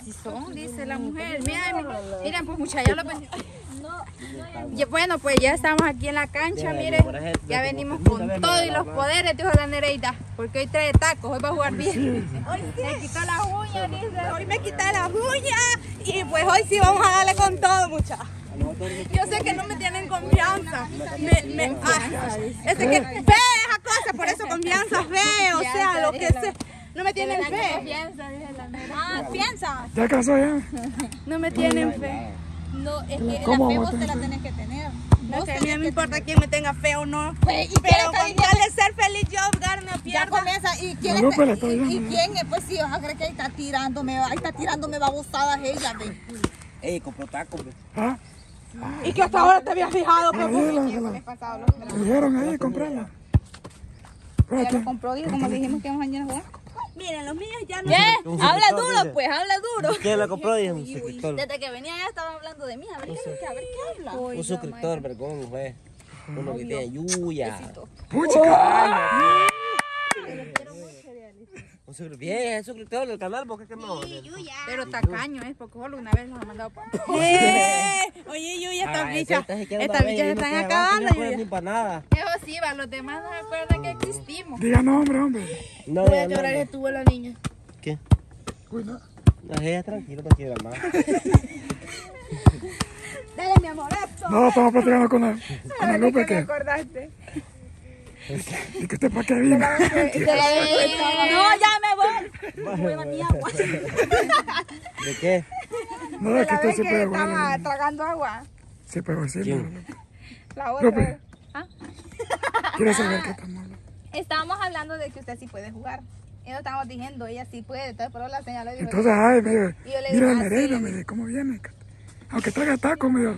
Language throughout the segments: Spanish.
así son, dice la mujer. Miren, pues muchachos, lo ven. Bueno, pues ya estamos aquí en la cancha, miren. Ya venimos con todo y los poderes, dijo la Nereida. Porque hoy trae tacos, hoy va a jugar bien. Hoy sí. Me quitó las uñas, dice. Hoy me quité las uñas. Y pues hoy sí vamos a darle con todo, muchachos. Yo sé que no me tienen confianza. Es que fe esa cosa, por eso confianza, fe, o sea, lo que sea. No me tienen fe. Confianza. ¿Ya casó ya? No me tienen fe. No, es que la fe vos te la tenés que tener. No sé, a mí no me importa quién me tenga fe o no. Pero con tal de ser feliz yo, darme a pierda. Ya comienza. ¿Y quién es? Pues sí, vas a creer que ahí está tirándome babosadas ella, ve. Ey, compró tacos, ve. ¿Ah? Y que hasta ahora te habías fijado, Me dijeron ahí, comprarla. Ya lo compró, dijo, como dijimos que íbamos a llenar. Miren, los míos ya no. ¿Qué? Habla duro, pues, habla duro. ¿Quién la compró? Dije, un suscriptor. Desde que venía ya estaban hablando de mí. A ver qué habla. Un suscriptor, vergón, fue. Uno que tiene yuya. ¡Puchica! Bien, es suscriptor del canal, ¿por qué no? Pero tacaño es, porque solo una vez nos ha mandado para. Oye, Yuya, estas bichas se están acabando. No ni para nada. Eso sí, va, los demás no se acuerdan que existimos. Diga nombre, hombre. No, Voy a llorar que tuvo la niña. ¿Qué? Cuida. No, ella tranquilo, no quiero más. Dale, mi amor, esto. No, estamos platicando con la Lupe ¿Me que... acordaste? ¿Y que usted para qué vino? No, ya me voy. Voy a mi agua. ¿De qué? No, es que usted se puede estaba guardar. tragando agua. Sí, pero sí. ¿Quién? La otra. Lupe. Quiero saber qué estamos hablando. Estábamos hablando de que usted sí puede jugar. Y nos estábamos diciendo, ella sí puede. Entonces, por eso la señal le dijo. Entonces, ay, me dijo, Y yo le mira digo, la Nereida, me dice, ¿cómo viene? Aunque traiga tacos, me dijo.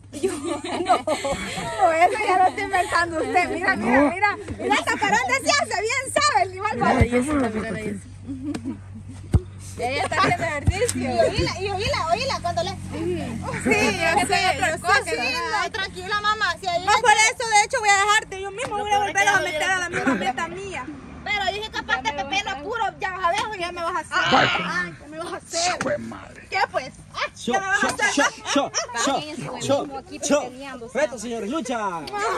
No, eso ya lo está inventando usted. Mira, mira esta parada se hace bien, sabe el animal. Ella está haciendo ejercicio. Y oíla, cuando le... Sí, yo sé. No, tranquila, mamá. Si ahí No, por eso, de hecho, voy a dejarte. Yo mismo voy a volver a meter a la misma meta mía. Pero dije capaz de pepino puro, ya vas a ver. ¿Qué me vas a hacer? ¿Qué me vas a hacer? ¡Jue madre! ¿Qué pues? ¿Qué me vas a hacer? ¡Reto, señores! ¡Lucha!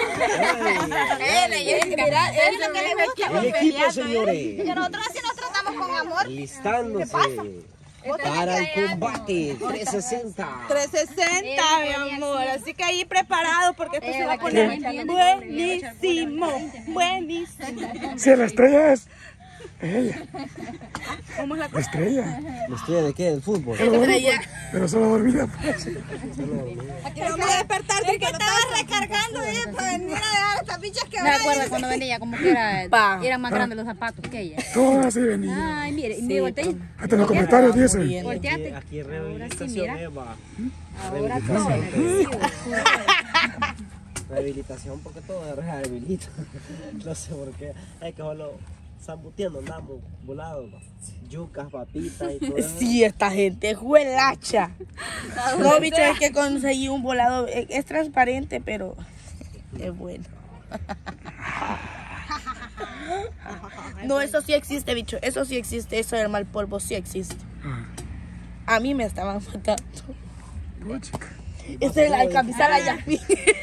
Mira, es lo que le gusta. El equipo, señores. Que nosotros así nos tratamos con amor. Listándose para el combate 360. 360, mi amor. Así que ahí preparados porque esto se va a poner buenísimo. Buenísimo. Si la estrella es ella. ¿Cómo es la La cosa? estrella. ¿La estrella de qué? ¿Del fútbol? Pero solo dormida, pues. Aquí vamos a despertar de que estaba recargando para venir a dejar estas bichas que Me acuerdo cuando venía, como que eran más grandes los zapatos que ella. Todo así venía. Ay, mire, me volteé. Hasta en los comentarios dice. Volteate. Aquí Ahora sí, rehabilitación, mira. Eva. Ahora todo me recibo. Rehabilitación porque todo es rehabilita. No sé por qué. Es que solo zambuteando andamos volados. Yucas, papitas y todo eso. Sí, esta gente es huelacha. No, bicho, es que conseguí un volado. Es transparente, pero es bueno. No, eso sí existe, bicho. Eso sí existe. Eso del mal polvo sí existe. A mí me estaban matando. Puchica. Esa es la camisa la Yasmin.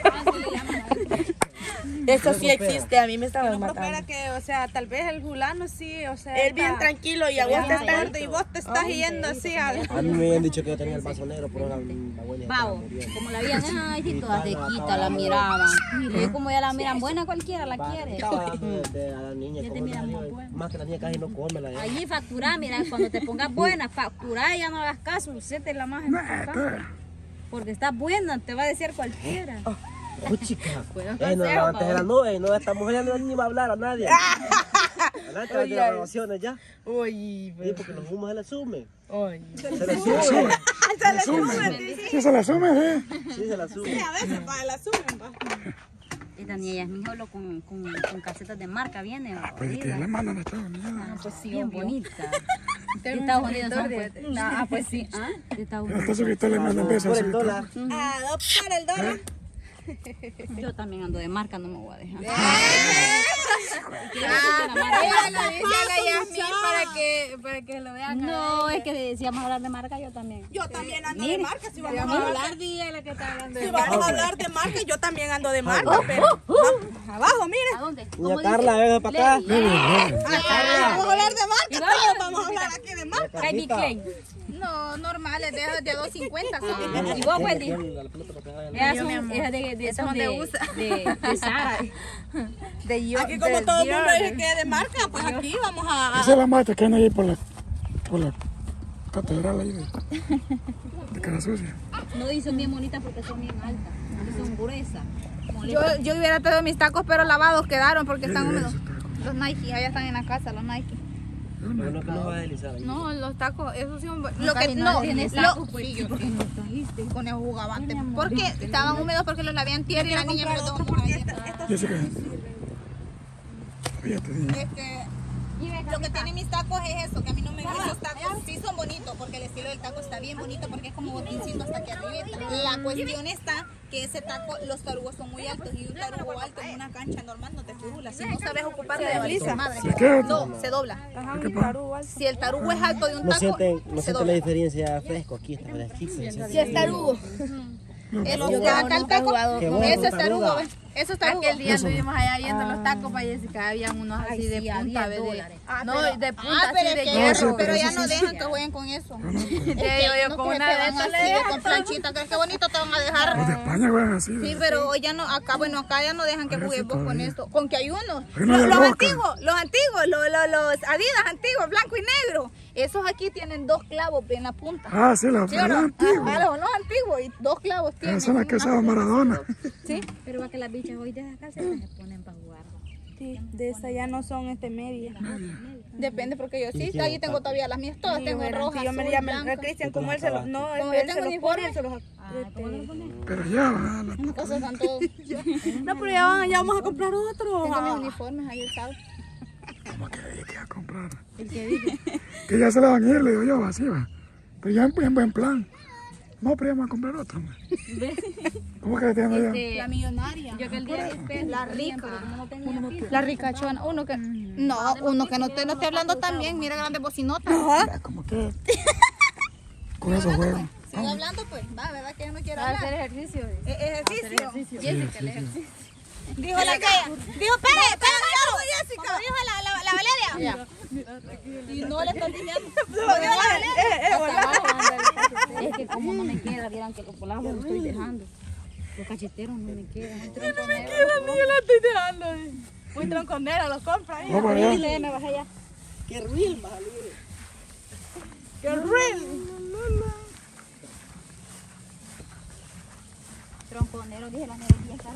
Eso sí existe, a mí me estaban No espera matando. que, o sea, tal vez el fulano sí, o sea. Él bien tranquilo y a vos te están... Y vos te estás yendo así al. A mí me habían dicho que yo tenía el vaso negro, pero la abuela estaba Pavo, muriendo. como la veían, ay, sí, todas sequitas la miraban. Mire, como ya la miran buena, cualquiera la quiere. Estaba hablando a la niña, Ya te como miran la muy niña, buena. más que la niña casi no come la Allí facturar, mira, cuando te pongas buena, facturar, ya no hagas caso, usted te la más importante. Porque estás buena, te va a decir cualquiera. Puchica. Bueno, No levantes de la nube, no, esta mujer ya no ni va a hablar a nadie. Adelante las grabaciones ya. Uy, Sí, porque los humos se le sumen. uy. Se le sumen. Sí, se la asume, ¿eh? Sí, se la sumen. A veces para la suben, va. Esta niña es mi solo con calcetas de marca, viene. Pues que le mandan a Estados Unidos. Pues sí, bien bonita. De Estados Unidos son, pues. Ah, pues sí. ¿Ah? De Estados Pero Unidos. hasta suscriptor le mandan besos. Por el dólar. Adoptar el dólar. Yo también ando de marca, no me voy a dejar. Ella lo dice a la Yasmín para que lo vean. No, es que si vamos a hablar de marca, yo también. Yo también ando de marca. Si vamos Vamos a a hablar, hablar de ella la que está hablando si de vamos a hablar de marca, yo también ando de marca. Pero abajo, mire. ¿A dónde? Doña Carla, venga para acá. Vamos a hablar de marca. Todos vamos a hablar aquí de marca. Calvin Klein. No, normales, de 250 son. ¿Y vos, Wendy? La pelota para que Esas Yo, son mi amor. esas de Esas son de USA. de Sara. De yo, Aquí como de todo el mundo Dior. dice que es de marca, pues aquí vamos a... Esa es la mata que anda ahí por la catedral ahí de cara sucia. No, y son bien bonitas porque son bien altas. Y son gruesas. Yo hubiera traído mis tacos, pero lavados quedaron porque están húmedos. Los Nike, allá están en la casa, los Nike. Bueno, que nos va a deslizar ahí. No, los tacos, esos son buenos. No, Lo que casi no no, tienes lo- tacos, pues, sí, ¿por qué no trajiste? con el jugabante. Porque estaban húmedos porque los lavé antier y la niña me los dejó mojar. Jessica, todavía te digo. Es que lo que tienen mis tacos es eso, que a mí no me gustan esos tacos. Sí son bonitos porque el estilo del taco está bien bonito porque es como botincito hasta aquí arriba. La cuestión está que ese taco, los tarugos son muy altos y un tarugo alto en una cancha normal no te figura. Si no sabes ocuparle de su madre. ¿Se queda? No, se dobla. ¿Qué pasa? Si el tarugo es alto de un No taco, sienten, no se sienten la dobla. diferencia fresco aquí, está fresquito. Si es tarugo. Acá el taco, Qué bueno, eso es taruga. tarugo, ¿ves? Eso es tarugo. Aquel día estuvimos allá viendo los tacos para Jessica, habían unos así de punta, ¿ves? No, de punta pero así de es que hierro. pero ya no dejan que jueguen con eso. Yo con una de esas le dejo con planchita, que qué bonito te van a dejar. Los de España juegan así. Sí, pero ya no, acá, bueno, acá ya no dejan que juguemos con esto. Con que hay unos. Hay uno de Los Roca. antiguos, los Adidas antiguos, blanco y negro. Esos aquí tienen 2 clavos en la punta. Ah, sí, la ¿Sí o no? antigua. Los antiguos y 2 clavos tienen. Esas son las que usaba Maradona. Pero va que las bichas hoy de acá se ponen para jugar. Sí, de esa ya no son medias. Depende, porque yo sí, ahí tengo todavía las mías todas, tengo rojas, Sí, yo me azul, llamo blanco. Cristian, como él se los... No, Como él yo se tengo los pone, uniforme. él se los... Pero ya, va, la puta. Esos son todos. No, pero ya vamos a comprar otro. Tengo mis uniformes ahí, ¿sabes? ¿Cómo que le dije a comprar? Que ya se la van a ir, le digo yo, así va. Pero ya en buen plan. No, pero ya vamos a comprar otro. hombre. ¿Cómo que le tienen allá? La millonaria. Yo que el día después, La rica. pero como no tenía piso. La ricachona. Uno que no te esté hablando también. Mira grandes bocinotas. Ya, ¿cómo que? Con esos juegos. Sigue hablando, pues. Va, ¿verdad que yo no quiero Para hacer hablar? ejercicio. Ejercicio. Jessica, el ejercicio. Dijo la que dijo, espere, Jessica. Como dijo la Valeria. Y no le estoy diciendo. Como dijo la Valeria. Es que como no me queda, vieran que los polajos los estoy dejando. Los cacheteros no me quedan. Yo la estoy dejando. Muy tronconera, los compra ahí. Vamos allá. Dile, me bajé ya. Qué real, vale. ¡Qué real! Tronconero, dije la negrilla.